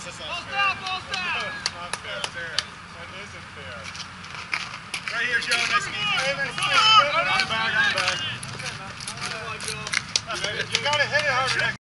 That's not fair. That's not fair. That isn't fair. Right here, Joe. Nice and easy. On the back, on the back. You gotta hit it harder next